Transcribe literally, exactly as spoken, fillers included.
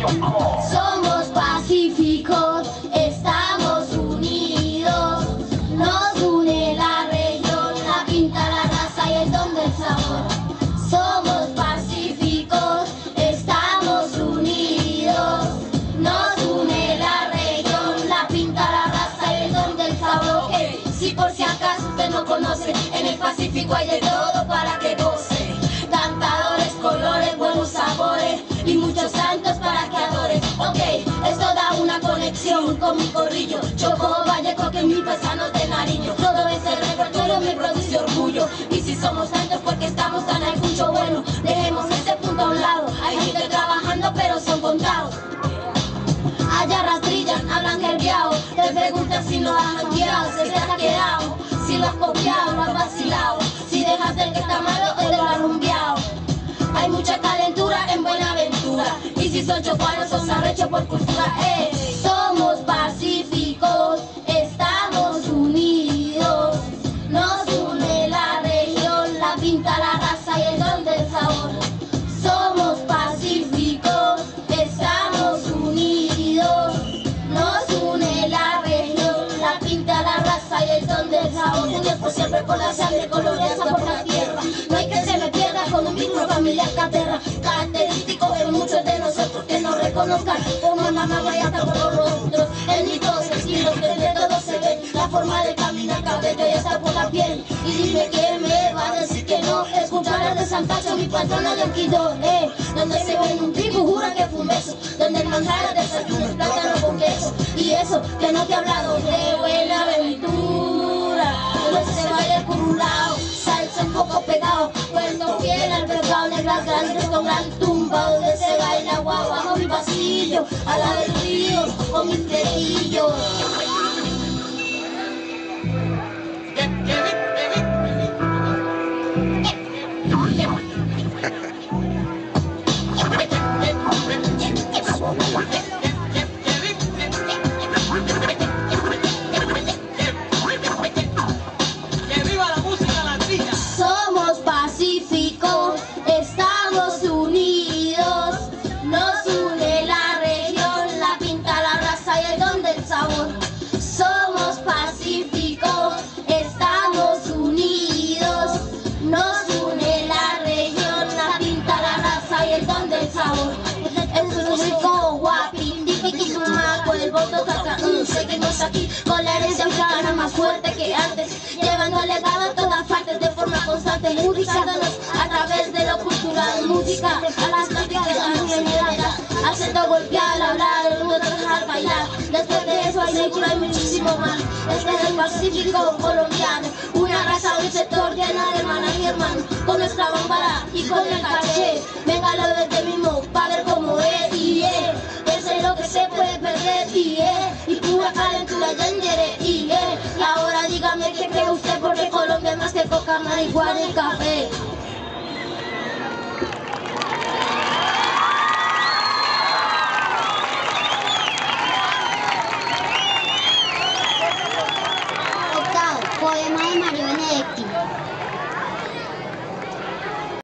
Somos pacíficos, estamos unidos, nos une la región, la pinta, la raza y el don del sabor. Somos pacíficos, estamos unidos, nos une la región, la pinta, la raza y el don del sabor. Hey, si por si acaso usted no conoce, en el Pacífico hay de todo para que goce. Cantadores, colores, buenos sabores y muchos santos para que adore. Ok, esto da una conexión con mi corrillo. Chocó, Vallejo, que mi paisano de Nariño. Todo ese repertorio me produce orgullo. Y si somos tantos porque estamos tan al cucho, bueno, dejemos ese punto a un lado. Hay gente trabajando pero son contados. Allá rastrillan, hablan gerbiao. Te preguntan si no has hackeado, si te has quedado, si lo has copiado, lo has vacilado. Si dejaste el que está malo, él lo ha rumbeado. Hay mucha calentura en Buenaventura. Y si son chocuanos, son arrechos por cultura. Eh, somos pacíficos, estamos unidos. Nos une la región, la pinta, la raza y el don del sabor. Somos pacíficos, estamos unidos. Nos une la región, la pinta, la raza y el don del sabor. Unidos por siempre por la sangre colorada por la tierra. No hay que se me pierda con un vínculo familiar caterra, característico en muchos de nosotros que nos reconozcan como mamá vaya hasta por los rostros. En mis dos estilos que de todo se ve, la forma de caminar, cabello y hasta por la piel. Y dime quién me va a decir que no, escuchar de Santacho, mi patrona de Oquidó, eh, donde se ven un trigo, jura que fue un beso, donde el manjar de desayuno es plátano con queso. Y eso que no te he hablado de Buenaventura, donde se baila por un lado, salsa un poco pegado, cuento bien al pecado, negras grandes con gran tumba, donde se baila guau bajo mi pasillo, a la del río con mis pletillos. Somos pacíficos, estamos unidos, nos une la región, la pinta, la raza y el don del sabor. Somos pacíficos, estamos unidos, nos une la región, la pinta, la raza y el don del sabor. Eso es rico, guapi, difícil, sumaco, el voto caca, mm, seguimos aquí con la herencia africana más fuerte que antes, llevando legado a todas partes de forma constante, musicándonos a través de lo cultural, música a las prácticas de la generalidad, acento golpear, hablar, uno dejar bailar, después de eso hay seguro hay muchísimo más. Este es el Pacífico colombiano, una raza, un sector llena de hermanas y hermanos, con nuestra bambara y con el caché, véngalo desde mismo pa' ver cómo es, y eh, es lo que se puede perder, y eh, y pura calentura yengere, y eh, y ahora dígame qué cree usted, porque Colombia es más que coca, marihuana y café.